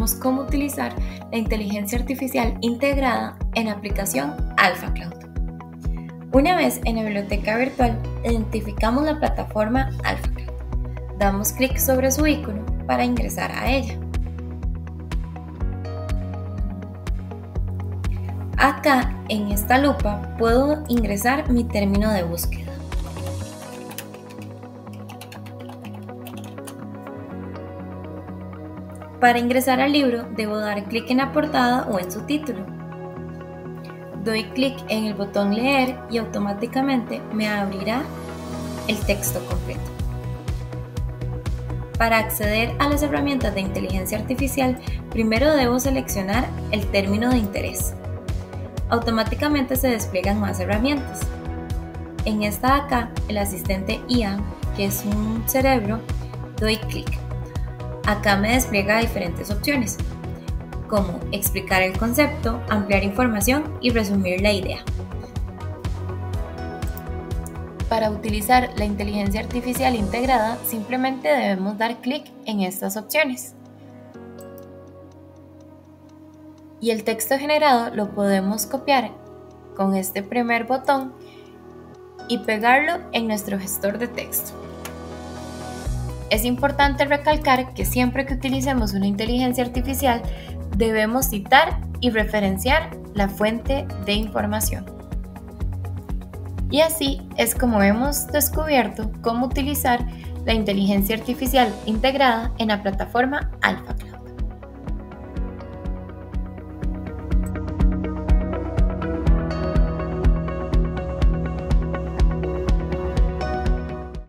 veremos cómo utilizar la inteligencia artificial integrada en la aplicación AlphaCloud. Una vez en la biblioteca virtual, identificamos la plataforma AlphaCloud. Damos clic sobre su icono para ingresar a ella. Acá, en esta lupa, puedo ingresar mi término de búsqueda. Para ingresar al libro, debo dar clic en la portada o en su título. Doy clic en el botón Leer y automáticamente me abrirá el texto completo. Para acceder a las herramientas de inteligencia artificial, primero debo seleccionar el término de interés. Automáticamente se despliegan más herramientas. En esta de acá, el asistente IA, que es un cerebro, doy clic. Acá me despliega diferentes opciones, como explicar el concepto, ampliar información y resumir la idea. Para utilizar la inteligencia artificial integrada, simplemente debemos dar clic en estas opciones. Y el texto generado lo podemos copiar con este primer botón y pegarlo en nuestro gestor de texto. Es importante recalcar que siempre que utilicemos una inteligencia artificial debemos citar y referenciar la fuente de información. Y así es como hemos descubierto cómo utilizar la inteligencia artificial integrada en la plataforma AlphaCloud.